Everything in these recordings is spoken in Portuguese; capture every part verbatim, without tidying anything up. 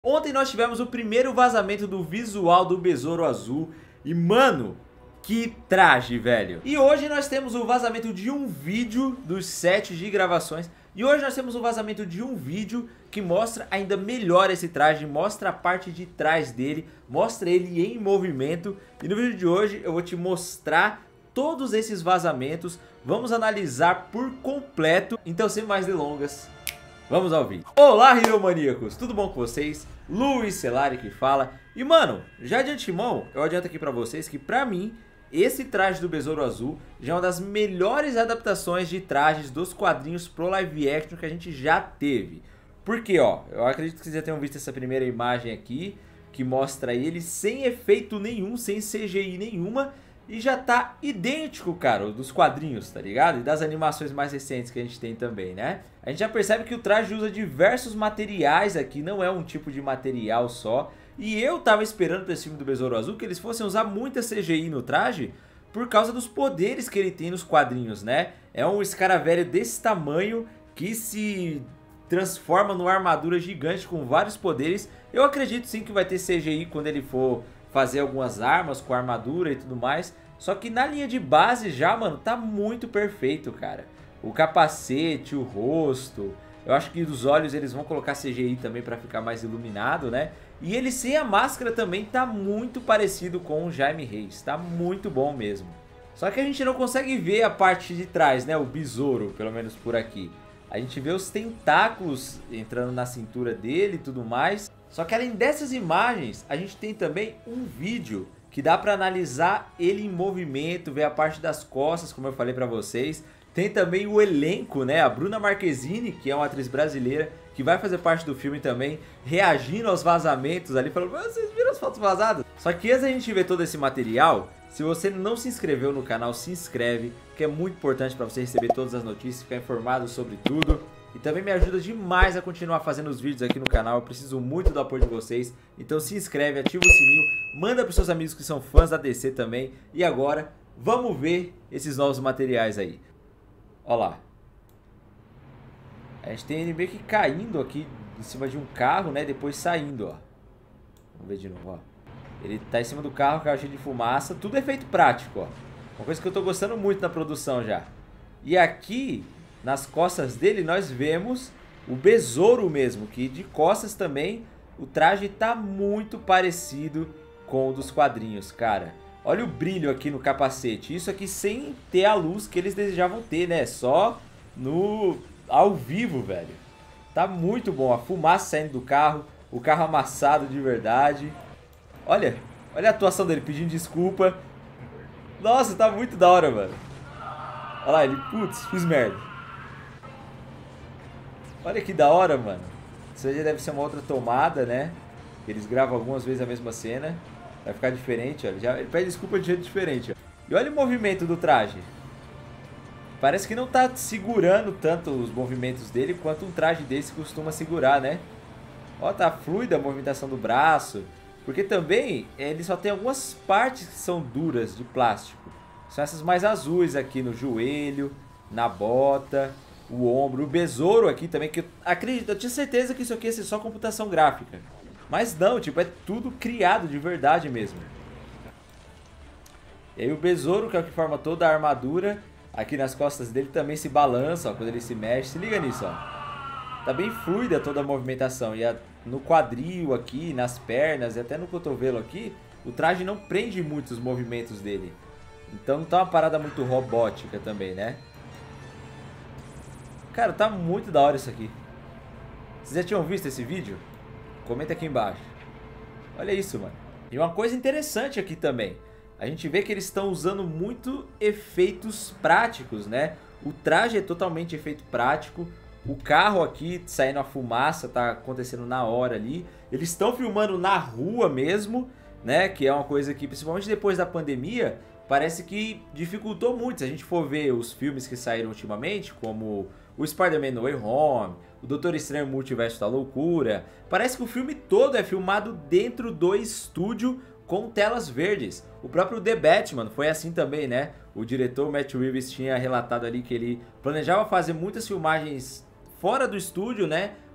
Ontem nós tivemos o primeiro vazamento do visual do Besouro Azul e, mano, que traje, velho. E hoje nós temos o vazamento de um vídeo dos sets de gravações. E hoje nós temos o vazamento de um vídeo que mostra ainda melhor esse traje, mostra a parte de trás dele, mostra ele em movimento. E no vídeo de hoje eu vou te mostrar todos esses vazamentos, vamos analisar por completo. Então, sem mais delongas, vamos ao vídeo. Olá, Hero Maníacos, tudo bom com vocês? Luiz Celari que fala. E mano, já de antemão, eu adianto aqui pra vocês que pra mim, esse traje do Besouro Azul já é uma das melhores adaptações de trajes dos quadrinhos pro live action que a gente já teve. Porque ó, eu acredito que vocês já tenham visto essa primeira imagem aqui, que mostra ele sem efeito nenhum, sem C G I nenhuma. E já tá idêntico, cara, dos quadrinhos, tá ligado? E das animações mais recentes que a gente tem também, né? A gente já percebe que o traje usa diversos materiais aqui, não é um tipo de material só. E eu tava esperando pra esse filme do Besouro Azul que eles fossem usar muita C G I no traje por causa dos poderes que ele tem nos quadrinhos, né? É um escaravelho desse tamanho que se transforma numa armadura gigante com vários poderes. Eu acredito sim que vai ter C G I quando ele for fazer algumas armas com armadura e tudo mais. Só que na linha de base já, mano, tá muito perfeito, cara. O capacete, o rosto. Eu acho que os olhos eles vão colocar C G I também pra ficar mais iluminado, né? E ele sem a máscara também tá muito parecido com o Jaime Reis. Tá muito bom mesmo. Só que a gente não consegue ver a parte de trás, né? O besouro, pelo menos por aqui. A gente vê os tentáculos entrando na cintura dele e tudo mais. Só que além dessas imagens, a gente tem também um vídeo que dá pra analisar ele em movimento, ver a parte das costas, como eu falei pra vocês. Tem também o elenco, né? A Bruna Marquezine, que é uma atriz brasileira, que vai fazer parte do filme também, reagindo aos vazamentos ali, falando, vocês viram as fotos vazadas? Só que antes da gente ver todo esse material, se você não se inscreveu no canal, se inscreve, que é muito importante pra você receber todas as notícias, ficar informado sobre tudo. E também me ajuda demais a continuar fazendo os vídeos aqui no canal, eu preciso muito do apoio de vocês. Então se inscreve, ativa o sininho, manda para seus amigos que são fãs da D C também. E agora, vamos ver esses novos materiais aí. Ó lá. A gente tem ele meio que caindo aqui em cima de um carro, né? Depois saindo, ó. Vamos ver de novo, ó. Ele tá em cima do carro, carro cheio de fumaça. Tudo é efeito prático, ó. Uma coisa que eu tô gostando muito na produção já. E aqui, nas costas dele, nós vemos o besouro mesmo. Que de costas também, o traje tá muito parecido com o dos quadrinhos, cara. Olha o brilho aqui no capacete. Isso aqui sem ter a luz que eles desejavam ter, né? Só no ao vivo, velho. Tá muito bom. A fumaça saindo do carro. O carro amassado de verdade. Olha. Olha a atuação dele pedindo desculpa. Nossa, tá muito da hora, mano. Olha lá, ele... Putz, fiz merda. Olha que da hora, mano. Isso aí já deve ser uma outra tomada, né? Eles gravam algumas vezes a mesma cena. Vai ficar diferente, ó. Já, ele pede desculpa de jeito diferente, ó. E olha o movimento do traje. Parece que não tá segurando tanto os movimentos dele quanto um traje desse costuma segurar, né? Ó, tá fluida a movimentação do braço. Porque também ele só tem algumas partes que são duras de plástico. São essas mais azuis aqui no joelho, na bota, o ombro. O besouro aqui também, que eu acredito, eu tinha certeza que isso aqui ia ser só computação gráfica. Mas não, tipo, é tudo criado de verdade mesmo. E aí o besouro, que é o que forma toda a armadura, aqui nas costas dele também se balança, ó, quando ele se mexe. Se liga nisso, ó. Tá bem fluida toda a movimentação. E a, no quadril aqui, nas pernas e até no cotovelo aqui, o traje não prende muito os movimentos dele. Então não tá uma parada muito robótica também, né? Cara, tá muito da hora isso aqui. Vocês já tinham visto esse vídeo? Comenta aqui embaixo. Olha isso, mano. E uma coisa interessante aqui também. A gente vê que eles estão usando muito efeitos práticos, né? O traje é totalmente efeito prático. O carro aqui saindo a fumaça tá acontecendo na hora ali. Eles estão filmando na rua mesmo, né? Que é uma coisa que, principalmente depois da pandemia, parece que dificultou muito. Se a gente for ver os filmes que saíram ultimamente, como o Spider-Man No Way Home, o Doutor Estranho Multiverso da Loucura, parece que o filme todo é filmado dentro do estúdio com telas verdes. O próprio The Batman foi assim também, né? O diretor Matt Reeves tinha relatado ali que ele planejava fazer muitas filmagens fora do estúdio, né?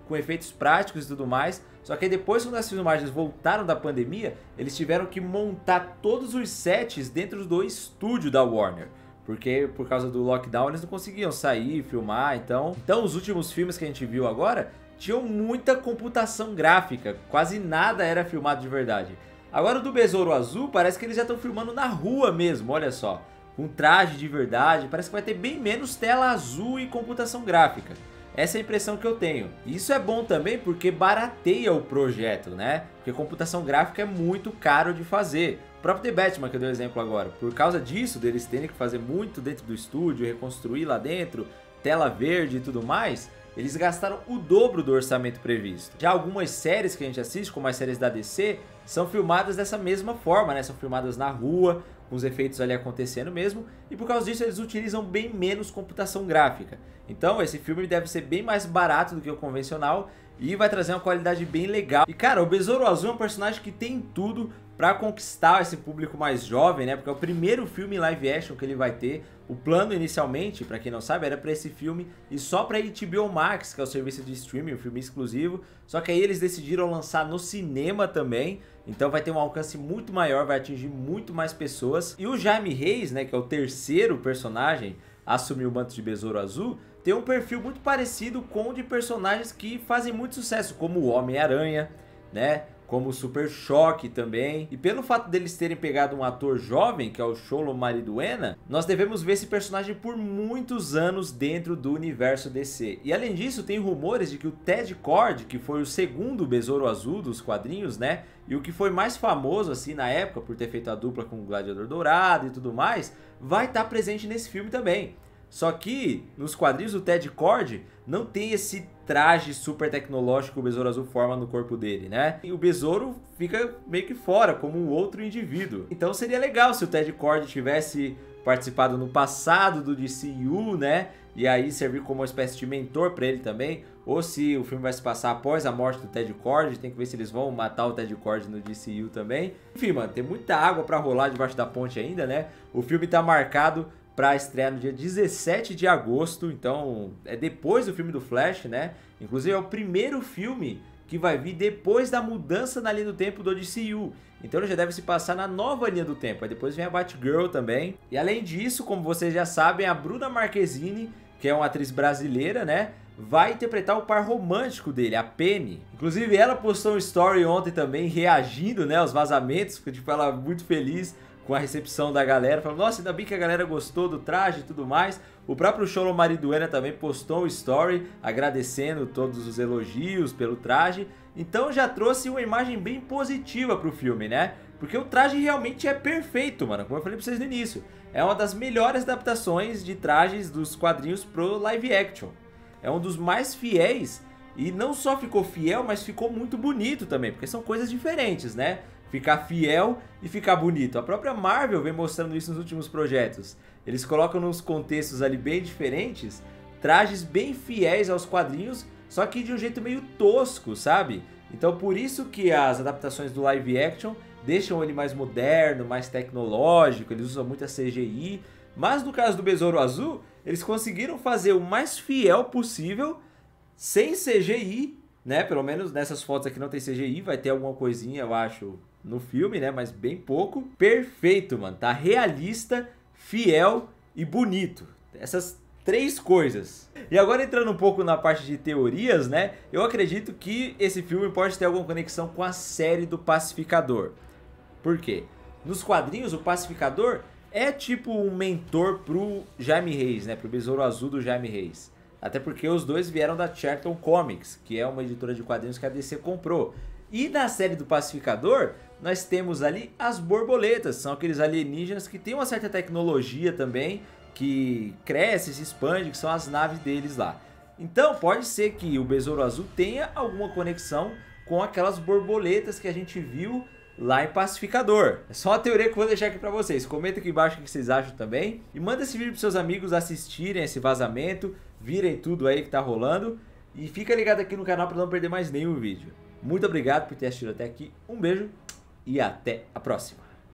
com efeitos práticos e tudo mais. Só que aí depois, quando as filmagens voltaram da pandemia, eles tiveram que montar todos os sets dentro do estúdio da Warner. Porque por causa do lockdown eles não conseguiam sair, filmar, então... Então os últimos filmes que a gente viu agora tinham muita computação gráfica, quase nada era filmado de verdade. Agora o do Besouro Azul parece que eles já estão filmando na rua mesmo, olha só. Com traje de verdade, parece que vai ter bem menos tela azul e computação gráfica. Essa é a impressão que eu tenho. Isso é bom também porque barateia o projeto, né? Porque computação gráfica é muito caro de fazer. O próprio The Batman, que eu dei o exemplo agora, por causa disso, deles terem que fazer muito dentro do estúdio, reconstruir lá dentro, tela verde e tudo mais, eles gastaram o dobro do orçamento previsto. Já algumas séries que a gente assiste, como as séries da D C, são filmadas dessa mesma forma, né? São filmadas na rua, com os efeitos ali acontecendo mesmo, e por causa disso eles utilizam bem menos computação gráfica. Então esse filme deve ser bem mais barato do que o convencional e vai trazer uma qualidade bem legal. E cara, o Besouro Azul é um personagem que tem tudo pra conquistar esse público mais jovem, né? Porque é o primeiro filme live action que ele vai ter. O plano inicialmente, pra quem não sabe, era pra esse filme e só pra H B O Max, que é o serviço de streaming, um filme exclusivo. Só que aí eles decidiram lançar no cinema também, então vai ter um alcance muito maior, vai atingir muito mais pessoas. E o Jaime Reyes, né, que é o terceiro personagem a assumir o manto de Besouro Azul, tem um perfil muito parecido com o de personagens que fazem muito sucesso, como o Homem-Aranha, né? Como o Super Choque também. E pelo fato deles terem pegado um ator jovem, que é o Xolo Mariduena, nós devemos ver esse personagem por muitos anos dentro do universo D C. E além disso, tem rumores de que o Ted Kord, que foi o segundo Besouro Azul dos quadrinhos, né? E o que foi mais famoso assim na época, por ter feito a dupla com o Gladiador Dourado e tudo mais, vai estar presente nesse filme também. Só que nos quadrinhos o Ted Kord não tem esse traje super tecnológico que o Besouro Azul forma no corpo dele, né? E o Besouro fica meio que fora, como um outro indivíduo. Então seria legal se o Ted Kord tivesse participado no passado do D C U, né? E aí servir como uma espécie de mentor pra ele também. Ou se o filme vai se passar após a morte do Ted Kord, tem que ver se eles vão matar o Ted Kord no D C U também. Enfim, mano, tem muita água pra rolar debaixo da ponte ainda, né? O filme tá marcado para estrear no dia dezessete de agosto, então é depois do filme do Flash, né? Inclusive é o primeiro filme que vai vir depois da mudança na linha do tempo do D C U. Então ele já deve se passar na nova linha do tempo. Aí depois vem a Batgirl também. E além disso, como vocês já sabem, a Bruna Marquezine, que é uma atriz brasileira, né? Vai interpretar o par romântico dele, a Penny. Inclusive ela postou um story ontem também, reagindo, né, aos vazamentos. Ficou tipo, ela muito feliz com a recepção da galera, falando, nossa, ainda bem que a galera gostou do traje e tudo mais. O próprio Xolo Mariduena também postou um story agradecendo todos os elogios pelo traje. Então já trouxe uma imagem bem positiva pro filme, né? Porque o traje realmente é perfeito, mano, como eu falei pra vocês no início. É uma das melhores adaptações de trajes dos quadrinhos pro live action. É um dos mais fiéis, e não só ficou fiel, mas ficou muito bonito também, porque são coisas diferentes, né? Ficar fiel e ficar bonito. A própria Marvel vem mostrando isso nos últimos projetos. Eles colocam nos contextos ali bem diferentes, trajes bem fiéis aos quadrinhos, só que de um jeito meio tosco, sabe? Então por isso que as adaptações do live action deixam ele mais moderno, mais tecnológico, eles usam muita C G I. Mas no caso do Besouro Azul, eles conseguiram fazer o mais fiel possível, sem C G I, né? Pelo menos nessas fotos aqui não tem C G I, vai ter alguma coisinha, eu acho, no filme, né? Mas bem pouco. Perfeito, mano. Tá realista, fiel e bonito. Essas três coisas. E agora entrando um pouco na parte de teorias, né? Eu acredito que esse filme pode ter alguma conexão com a série do Pacificador. Por quê? Nos quadrinhos, o Pacificador é tipo um mentor pro Jaime Reyes, né? Pro Besouro Azul do Jaime Reyes. Até porque os dois vieram da Charlton Comics, que é uma editora de quadrinhos que a D C comprou. E na série do Pacificador, nós temos ali as borboletas. São aqueles alienígenas que têm uma certa tecnologia também, que cresce, se expande, que são as naves deles lá. Então pode ser que o Besouro Azul tenha alguma conexão com aquelas borboletas que a gente viu lá em Pacificador. É só uma teoria que eu vou deixar aqui pra vocês. Comenta aqui embaixo o que vocês acham também. E manda esse vídeo pros seus amigos assistirem esse vazamento, virem tudo aí que tá rolando. E fica ligado aqui no canal pra não perder mais nenhum vídeo. Muito obrigado por ter assistido até aqui. Um beijo e até a próxima.